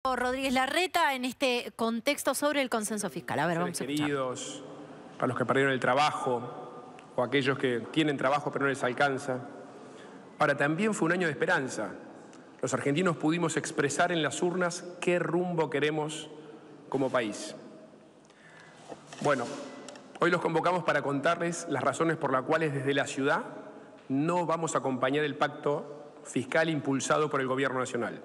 Rodríguez Larreta en este contexto sobre el consenso fiscal. A ver, vamos a escuchar. Queridos, para los que perdieron el trabajo o aquellos que tienen trabajo pero no les alcanza. Ahora, también fue un año de esperanza. Los argentinos pudimos expresar en las urnas qué rumbo queremos como país. Bueno, hoy los convocamos para contarles las razones por las cuales desde la ciudad no vamos a acompañar el pacto fiscal impulsado por el Gobierno Nacional.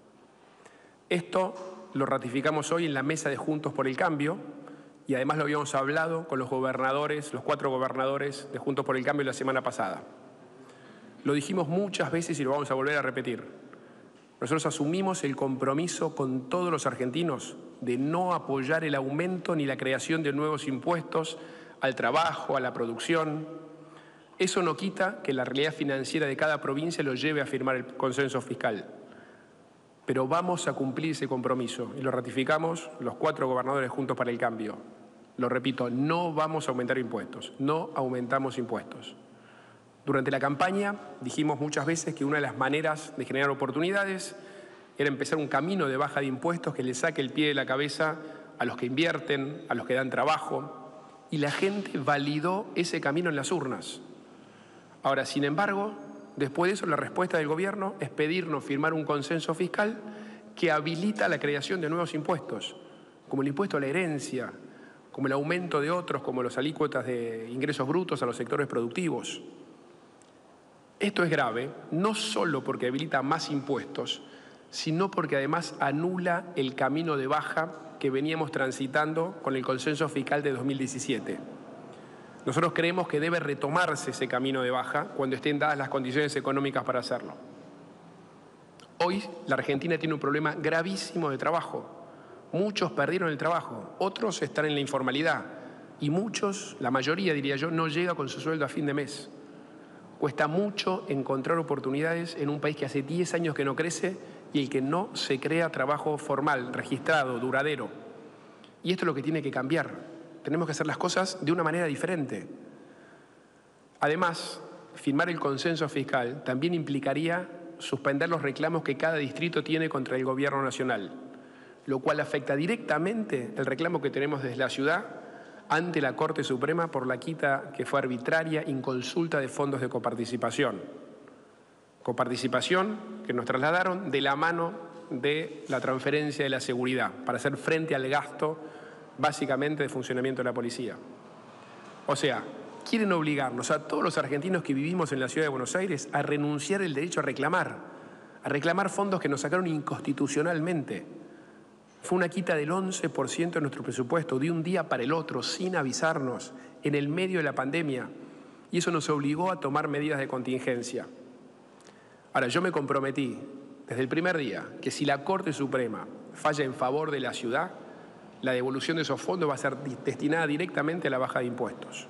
Esto lo ratificamos hoy en la mesa de Juntos por el Cambio y además lo habíamos hablado con los gobernadores, los 4 gobernadores de Juntos por el Cambio la semana pasada. Lo dijimos muchas veces y lo vamos a volver a repetir. Nosotros asumimos el compromiso con todos los argentinos de no apoyar el aumento ni la creación de nuevos impuestos al trabajo, a la producción. Eso no quita que la realidad financiera de cada provincia lo lleve a firmar el consenso fiscal. Pero vamos a cumplir ese compromiso y lo ratificamos los 4 gobernadores Juntos para el Cambio. Lo repito, no vamos a aumentar impuestos, no aumentamos impuestos. Durante la campaña dijimos muchas veces que una de las maneras de generar oportunidades era empezar un camino de baja de impuestos que le saque el pie de la cabeza a los que invierten, a los que dan trabajo, y la gente validó ese camino en las urnas. Ahora, sin embargo, después de eso la respuesta del gobierno es pedirnos firmar un consenso fiscal que habilita la creación de nuevos impuestos, como el impuesto a la herencia, como el aumento de otros, como los alícuotas de ingresos brutos a los sectores productivos. Esto es grave, no solo porque habilita más impuestos, sino porque además anula el camino de baja que veníamos transitando con el consenso fiscal de 2017. Nosotros creemos que debe retomarse ese camino de baja cuando estén dadas las condiciones económicas para hacerlo. Hoy la Argentina tiene un problema gravísimo de trabajo. Muchos perdieron el trabajo, otros están en la informalidad y muchos, la mayoría diría yo, no llega con su sueldo a fin de mes. Cuesta mucho encontrar oportunidades en un país que hace 10 años que no crece y el que no se crea trabajo formal, registrado, duradero. Y esto es lo que tiene que cambiar. Tenemos que hacer las cosas de una manera diferente. Además, firmar el consenso fiscal también implicaría suspender los reclamos que cada distrito tiene contra el Gobierno Nacional, lo cual afecta directamente el reclamo que tenemos desde la ciudad ante la Corte Suprema por la quita que fue arbitraria, inconsulta de fondos de coparticipación. Coparticipación que nos trasladaron de la mano de la transferencia de la seguridad para hacer frente al gasto básicamente de funcionamiento de la policía. O sea, quieren obligarnos a todos los argentinos que vivimos en la ciudad de Buenos Aires a renunciar al derecho a reclamar fondos que nos sacaron inconstitucionalmente. Fue una quita del 11% de nuestro presupuesto, de un día para el otro, sin avisarnos, en el medio de la pandemia. Y eso nos obligó a tomar medidas de contingencia. Ahora, yo me comprometí desde el primer día que si la Corte Suprema falla en favor de la ciudad, la devolución de esos fondos va a ser destinada directamente a la baja de impuestos.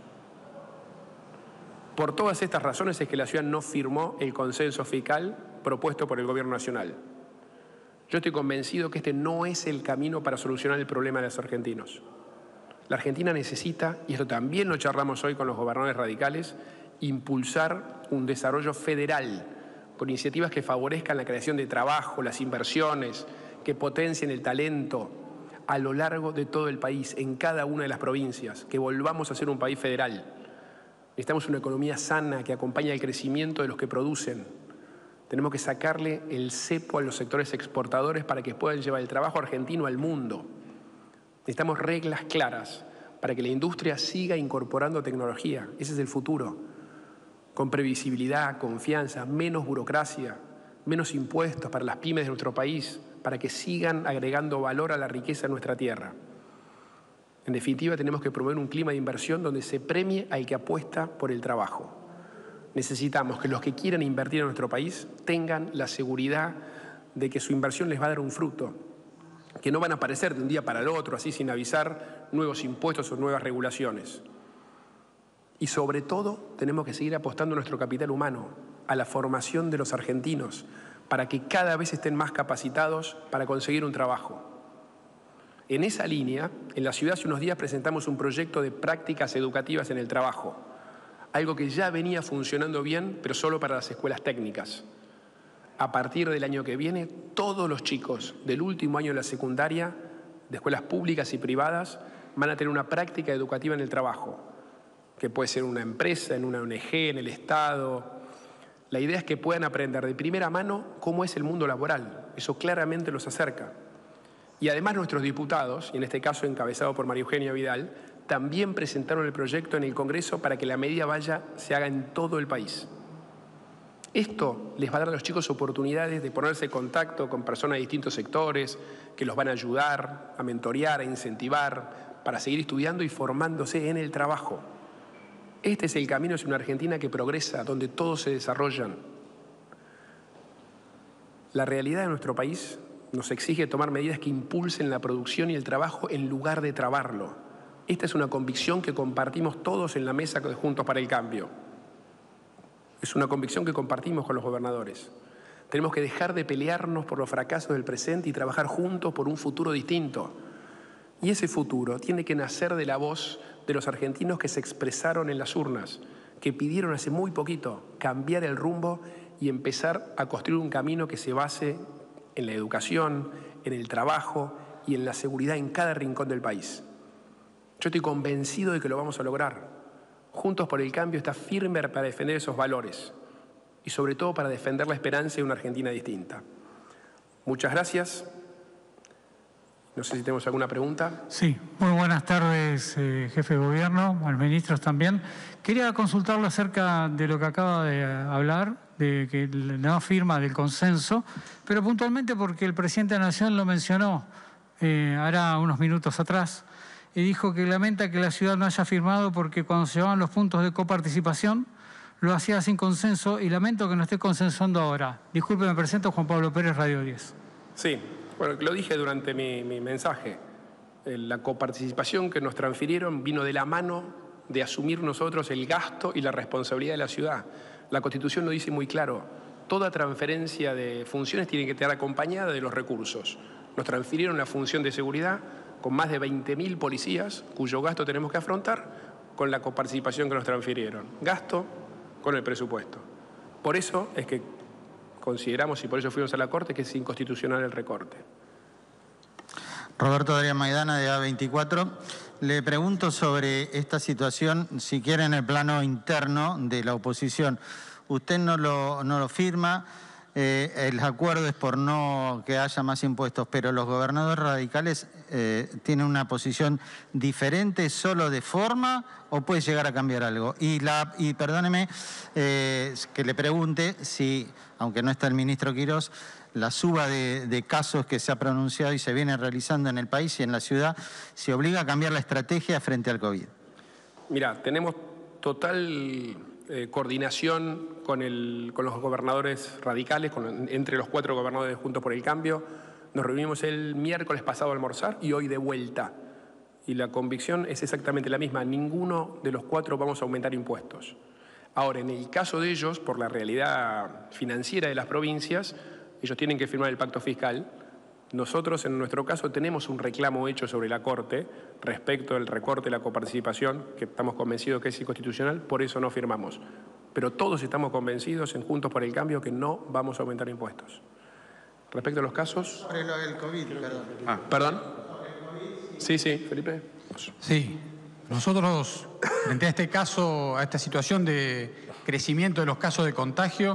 Por todas estas razones es que la ciudad no firmó el consenso fiscal propuesto por el Gobierno Nacional. Yo estoy convencido que este no es el camino para solucionar el problema de los argentinos. La Argentina necesita, y esto también lo charlamos hoy con los gobernadores radicales, impulsar un desarrollo federal con iniciativas que favorezcan la creación de trabajo, las inversiones, que potencien el talento a lo largo de todo el país, en cada una de las provincias, que volvamos a ser un país federal. Necesitamos una economía sana que acompañe el crecimiento de los que producen. Tenemos que sacarle el cepo a los sectores exportadores para que puedan llevar el trabajo argentino al mundo. Necesitamos reglas claras para que la industria siga incorporando tecnología. Ese es el futuro. Con previsibilidad, confianza, menos burocracia, menos impuestos para las pymes de nuestro país, para que sigan agregando valor a la riqueza de nuestra tierra. En definitiva, tenemos que promover un clima de inversión donde se premie al que apuesta por el trabajo. Necesitamos que los que quieran invertir en nuestro país tengan la seguridad de que su inversión les va a dar un fruto, que no van a aparecer de un día para el otro, así sin avisar, nuevos impuestos o nuevas regulaciones. Y sobre todo, tenemos que seguir apostando a nuestro capital humano, a la formación de los argentinos, para que cada vez estén más capacitados para conseguir un trabajo. En esa línea, en la ciudad hace unos días presentamos un proyecto de prácticas educativas en el trabajo, algo que ya venía funcionando bien, pero solo para las escuelas técnicas. A partir del año que viene, todos los chicos del último año de la secundaria, de escuelas públicas y privadas, van a tener una práctica educativa en el trabajo, que puede ser una empresa, en una ONG, en el Estado. La idea es que puedan aprender de primera mano cómo es el mundo laboral. Eso claramente los acerca. Y además nuestros diputados, y en este caso encabezado por María Eugenia Vidal, también presentaron el proyecto en el Congreso para que la medida se haga en todo el país. Esto les va a dar a los chicos oportunidades de ponerse en contacto con personas de distintos sectores que los van a ayudar, a mentorear, a incentivar, para seguir estudiando y formándose en el trabajo. Este es el camino hacia una Argentina que progresa, donde todos se desarrollan. La realidad de nuestro país nos exige tomar medidas que impulsen la producción y el trabajo en lugar de trabarlo. Esta es una convicción que compartimos todos en la mesa de Juntos para el Cambio. Es una convicción que compartimos con los gobernadores. Tenemos que dejar de pelearnos por los fracasos del presente y trabajar juntos por un futuro distinto. Y ese futuro tiene que nacer de la voz de los argentinos que se expresaron en las urnas, que pidieron hace muy poquito cambiar el rumbo y empezar a construir un camino que se base en la educación, en el trabajo y en la seguridad en cada rincón del país. Yo estoy convencido de que lo vamos a lograr. Juntos por el Cambio está firme para defender esos valores y sobre todo para defender la esperanza de una Argentina distinta. Muchas gracias. No sé si tenemos alguna pregunta. Sí, muy buenas tardes, jefe de gobierno, a los ministros también. Quería consultarlo acerca de lo que acaba de hablar, de que la nueva firma del consenso, pero puntualmente porque el presidente de la Nación lo mencionó hará unos minutos atrás y dijo que lamenta que la ciudad no haya firmado porque cuando se llevaban los puntos de coparticipación lo hacía sin consenso y lamento que no esté consensuando ahora. Disculpe, me presento, Juan Pablo Pérez, Radio 10. Sí. Bueno, lo dije durante mi mensaje. La coparticipación que nos transfirieron vino de la mano de asumir nosotros el gasto y la responsabilidad de la ciudad. La Constitución lo dice muy claro. Toda transferencia de funciones tiene que estar acompañada de los recursos. Nos transfirieron la función de seguridad con más de 20.000 policías, cuyo gasto tenemos que afrontar con la coparticipación que nos transfirieron. Gasto con el presupuesto. Por eso es que consideramos, y por eso fuimos a la Corte, que es inconstitucional el recorte. Roberto Adrián Maidana, de A24. Le pregunto sobre esta situación, si quiere en el plano interno de la oposición. Usted no lo firma, el acuerdo es por no que haya más impuestos, pero los gobernadores radicales tienen una posición diferente, solo de forma, o puede llegar a cambiar algo. Y perdóneme que le pregunte si, aunque no está el ministro Quirós, la suba de casos que se ha pronunciado y se viene realizando en el país y en la ciudad, se obliga a cambiar la estrategia frente al COVID. Mira, tenemos total coordinación con los gobernadores radicales, entre los 4 gobernadores de Juntos por el Cambio. Nos reunimos el miércoles pasado a almorzar y hoy de vuelta. Y la convicción es exactamente la misma. Ninguno de los 4 vamos a aumentar impuestos. Ahora, en el caso de ellos, por la realidad financiera de las provincias, ellos tienen que firmar el pacto fiscal. Nosotros, en nuestro caso, tenemos un reclamo hecho sobre la Corte respecto del recorte de la coparticipación, que estamos convencidos que es inconstitucional, por eso no firmamos. Pero todos estamos convencidos en Juntos por el Cambio que no vamos a aumentar impuestos. Respecto a los casos... Sobre lo del COVID, perdón. ¿Perdón? Sí, Felipe. Sí. Nosotros, frente a este caso, a esta situación de crecimiento de los casos de contagio,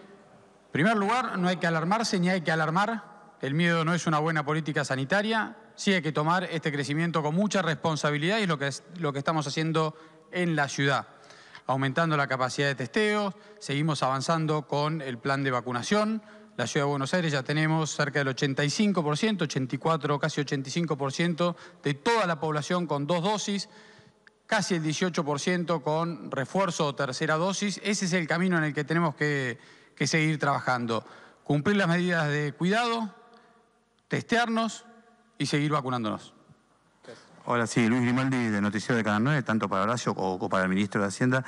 en primer lugar, no hay que alarmarse ni hay que alarmar. El miedo no es una buena política sanitaria. Sí hay que tomar este crecimiento con mucha responsabilidad y es lo que estamos haciendo en la ciudad. Aumentando la capacidad de testeo, seguimos avanzando con el plan de vacunación. La Ciudad de Buenos Aires ya tenemos cerca del 85%, 84, casi 85% de toda la población con 2 dosis, casi el 18% con refuerzo o tercera dosis. Ese es el camino en el que tenemos que seguir trabajando. Cumplir las medidas de cuidado, testearnos y seguir vacunándonos. Hola, sí, Luis Grimaldi, de Noticiero de Canal 9, tanto para Horacio o para el ministro de Hacienda.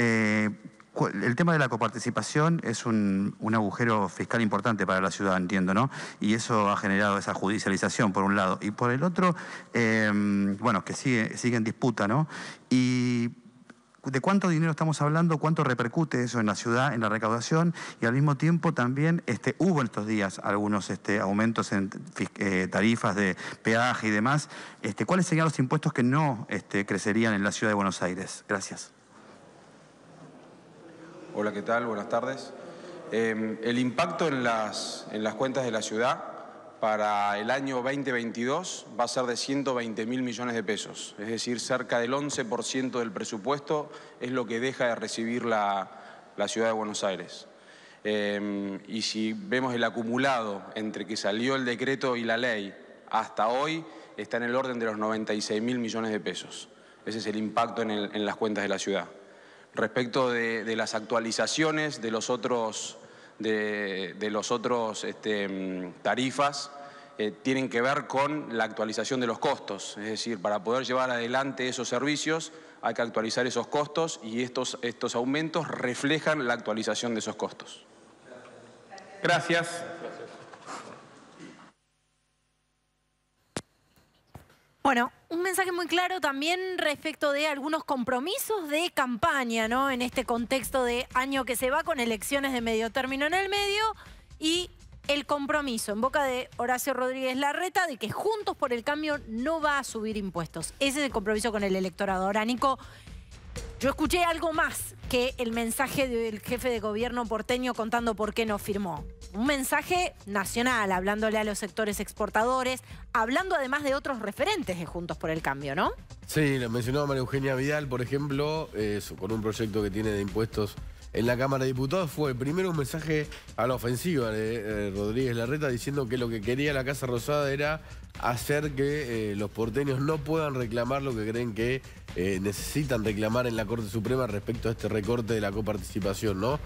El tema de la coparticipación es un agujero fiscal importante para la ciudad, entiendo, ¿no? Y eso ha generado esa judicialización, por un lado. Y por el otro, bueno, que sigue en disputa, ¿no? Y ¿De cuánto dinero estamos hablando? ¿Cuánto repercute eso en la ciudad, en la recaudación? Y al mismo tiempo también hubo en estos días algunos aumentos en tarifas de peaje y demás. ¿Cuáles serían los impuestos que no crecerían en la ciudad de Buenos Aires? Gracias. Hola, ¿qué tal? Buenas tardes. El impacto en las cuentas de la ciudad para el año 2022 va a ser de 120.000 millones de pesos, es decir, cerca del 11% del presupuesto es lo que deja de recibir la ciudad de Buenos Aires. Y si vemos el acumulado entre que salió el decreto y la ley hasta hoy, está en el orden de los 96.000 millones de pesos. Ese es el impacto en las cuentas de la ciudad. Respecto de las actualizaciones de los otros tarifas, tienen que ver con la actualización de los costos. Es decir, para poder llevar adelante esos servicios hay que actualizar esos costos y estos aumentos reflejan la actualización de esos costos. Gracias. Bueno, un mensaje muy claro también respecto de algunos compromisos de campaña, ¿no? En este contexto de año que se va con elecciones de medio término en el medio y el compromiso en boca de Horacio Rodríguez Larreta de que Juntos por el Cambio no va a subir impuestos. Ese es el compromiso con el electorado. Ahora, Nico, yo escuché algo más que el mensaje del jefe de gobierno porteño contando por qué no firmó. Un mensaje nacional, hablándole a los sectores exportadores, hablando además de otros referentes de Juntos por el Cambio, ¿no? Sí, lo mencionó María Eugenia Vidal, por ejemplo, con un proyecto que tiene de impuestos en la Cámara de Diputados. Fue primero un mensaje a la ofensiva de Rodríguez Larreta diciendo que lo que quería la Casa Rosada era hacer que los porteños no puedan reclamar lo que creen que necesitan reclamar en la Corte Suprema respecto a este recorte de la coparticipación, ¿no?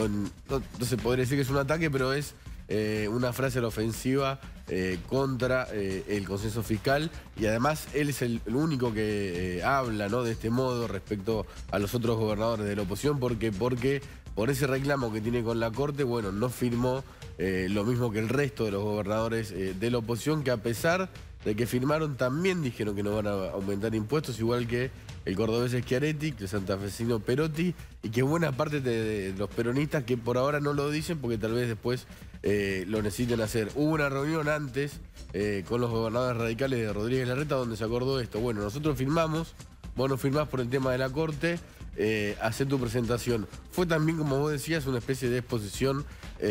No se podría decir que es un ataque, pero es una frase a la ofensiva contra el consenso fiscal, y además él es el único que habla, ¿no?, de este modo respecto a los otros gobernadores de la oposición, porque por ese reclamo que tiene con la Corte, bueno, no firmó lo mismo que el resto de los gobernadores de la oposición, que a pesar de que firmaron también dijeron que no van a aumentar impuestos, igual que el cordobés Schiaretti, que el santafesino Perotti, y que buena parte de los peronistas que por ahora no lo dicen porque tal vez después lo necesiten hacer. Hubo una reunión antes con los gobernadores radicales de Rodríguez Larreta donde se acordó esto. Bueno, nosotros firmamos, vos no firmás por el tema de la Corte, hacé tu presentación. Fue también, como vos decías, una especie de exposición,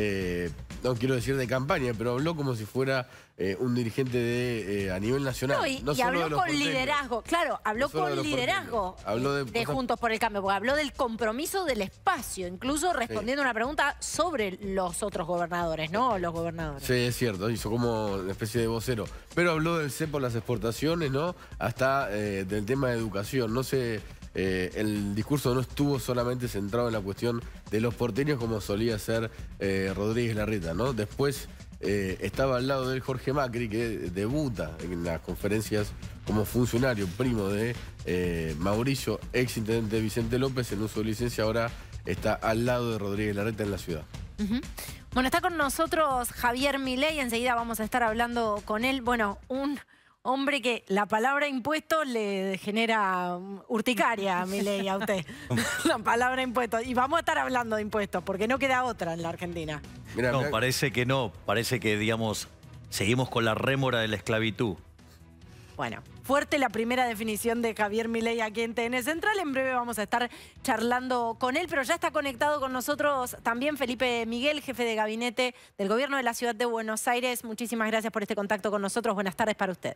no quiero decir de campaña, pero habló como si fuera un dirigente a nivel nacional. No, y habló con liderazgo, claro, habló con liderazgo de Juntos por el Cambio, porque habló del compromiso del espacio, incluso respondiendo a una pregunta sobre los otros gobernadores, ¿no? Los gobernadores. Sí, es cierto, hizo como una especie de vocero. Pero habló del cepo, las exportaciones, ¿no? Hasta del tema de educación. No sé, el discurso no estuvo solamente centrado en la cuestión de los porteños como solía ser Rodríguez Larreta, ¿no? Después estaba al lado de él Jorge Macri, que debuta en las conferencias como funcionario, primo de Mauricio, ex intendente Vicente López, en uso de licencia, ahora está al lado de Rodríguez Larreta en la ciudad. Bueno, está con nosotros Javier Milei, enseguida vamos a estar hablando con él. Bueno, un hombre que la palabra impuestos le genera urticaria a Milei, a usted. La palabra impuestos. Y vamos a estar hablando de impuestos, porque no queda otra en la Argentina. No, parece que no. Parece que, digamos, seguimos con la rémora de la esclavitud. Bueno, fuerte la primera definición de Javier Milei aquí en TN Central. En breve vamos a estar charlando con él, pero ya está conectado con nosotros también Felipe Miguel, jefe de gabinete del Gobierno de la Ciudad de Buenos Aires. Muchísimas gracias por este contacto con nosotros. Buenas tardes para usted.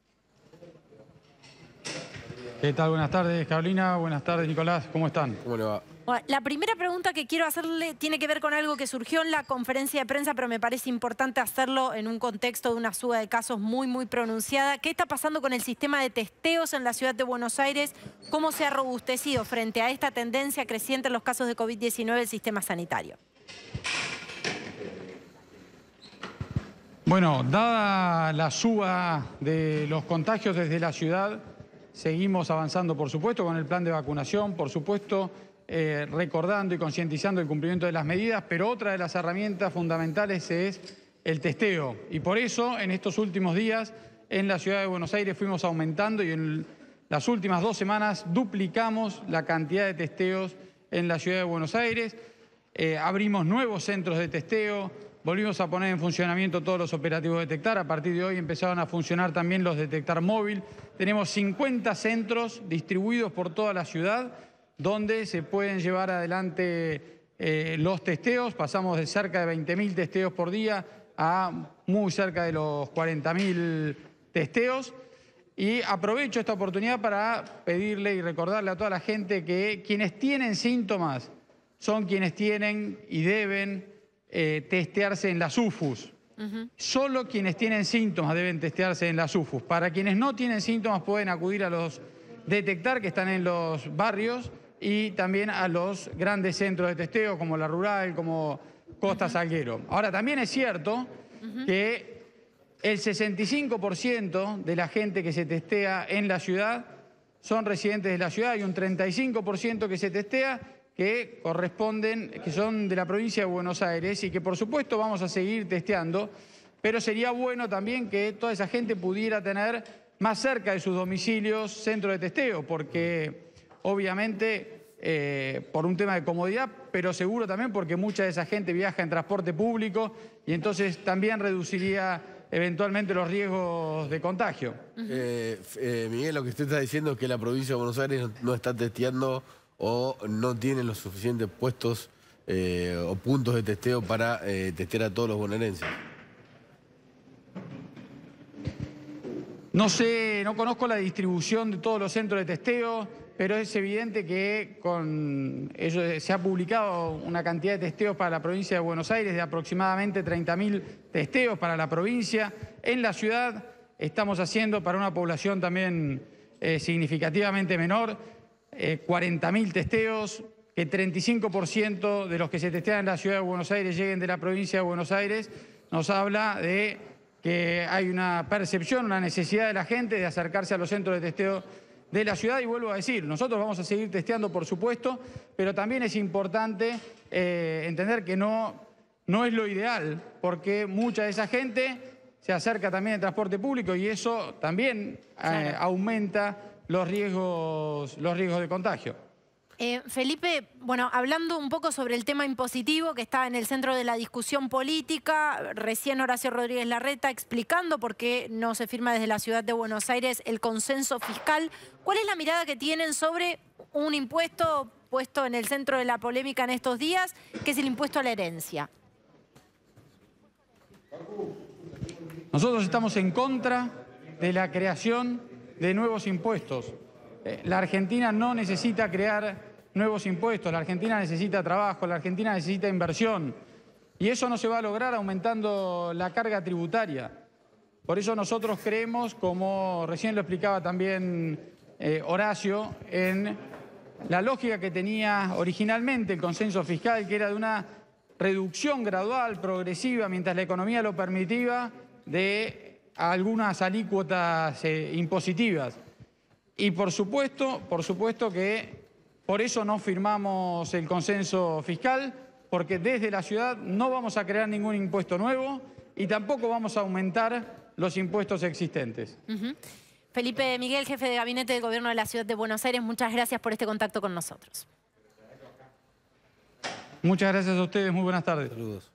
¿Qué tal? Buenas tardes, Carolina. Buenas tardes, Nicolás. ¿Cómo están? ¿Cómo le va? Bueno, la primera pregunta que quiero hacerle tiene que ver con algo que surgió en la conferencia de prensa, pero me parece importante hacerlo en un contexto de una suba de casos muy, muy pronunciada. ¿Qué está pasando con el sistema de testeos en la ciudad de Buenos Aires? ¿Cómo se ha robustecido frente a esta tendencia creciente en los casos de COVID-19 el sistema sanitario? Bueno, dada la suba de los contagios desde la ciudad, seguimos avanzando, por supuesto, con el plan de vacunación, por supuesto, recordando y concientizando el cumplimiento de las medidas, pero otra de las herramientas fundamentales es el testeo. Y por eso, en estos últimos días, en la ciudad de Buenos Aires fuimos aumentando y en las últimas 2 semanas duplicamos la cantidad de testeos en la ciudad de Buenos Aires. Abrimos nuevos centros de testeo, volvimos a poner en funcionamiento todos los operativos Detectar. A partir de hoy empezaron a funcionar también los Detectar móvil. Tenemos 50 centros distribuidos por toda la ciudad donde se pueden llevar adelante los testeos. Pasamos de cerca de 20.000 testeos por día a muy cerca de los 40.000 testeos. Y aprovecho esta oportunidad para pedirle y recordarle a toda la gente que quienes tienen síntomas son quienes tienen y deben testearse en las UFUs. Solo quienes tienen síntomas deben testearse en las UFUs. Para quienes no tienen síntomas pueden acudir a los Detectar que están en los barrios y también a los grandes centros de testeo como La Rural, como Costa Salguero. Ahora, también es cierto que el 65% de la gente que se testea en la ciudad son residentes de la ciudad y un 35% que se testea que son de la provincia de Buenos Aires y que por supuesto vamos a seguir testeando, pero sería bueno también que toda esa gente pudiera tener más cerca de sus domicilios centros de testeo, porque obviamente por un tema de comodidad, pero seguro también porque mucha de esa gente viaja en transporte público y entonces también reduciría eventualmente los riesgos de contagio. Miguel, lo que usted está diciendo es que la provincia de Buenos Aires no está testeando o no tiene los suficientes puestos o puntos de testeo para testear a todos los bonaerenses. No sé, no conozco la distribución de todos los centros de testeo, pero es evidente que con ello se ha publicado una cantidad de testeos para la provincia de Buenos Aires de aproximadamente 30.000 testeos para la provincia. En la ciudad estamos haciendo para una población también significativamente menor 40.000 testeos, que 35% de los que se testean en la ciudad de Buenos Aires lleguen de la provincia de Buenos Aires, nos habla de que hay una percepción, una necesidad de la gente de acercarse a los centros de testeo de la ciudad. Y vuelvo a decir, nosotros vamos a seguir testeando, por supuesto, pero también es importante entender que no es lo ideal, porque mucha de esa gente se acerca también al transporte público y eso también aumenta los riesgos de contagio. Felipe, bueno, hablando un poco sobre el tema impositivo que está en el centro de la discusión política, recién Horacio Rodríguez Larreta explicando por qué no se firma desde la ciudad de Buenos Aires el consenso fiscal. ¿Cuál es la mirada que tienen sobre un impuesto puesto en el centro de la polémica en estos días, que es el impuesto a la herencia? Nosotros estamos en contra de la creación de nuevos impuestos. La Argentina no necesita crear nuevos impuestos, la Argentina necesita trabajo, la Argentina necesita inversión. Y eso no se va a lograr aumentando la carga tributaria. Por eso nosotros creemos, como recién lo explicaba también Horacio, en la lógica que tenía originalmente el consenso fiscal, que era de una reducción gradual, progresiva, mientras la economía lo permitía, de algunas alícuotas impositivas. Y por supuesto que por eso no firmamos el consenso fiscal, porque desde la ciudad no vamos a crear ningún impuesto nuevo y tampoco vamos a aumentar los impuestos existentes. Felipe Miguel, jefe de gabinete del Gobierno de la Ciudad de Buenos Aires, muchas gracias por este contacto con nosotros. Muchas gracias a ustedes, muy buenas tardes. Saludos.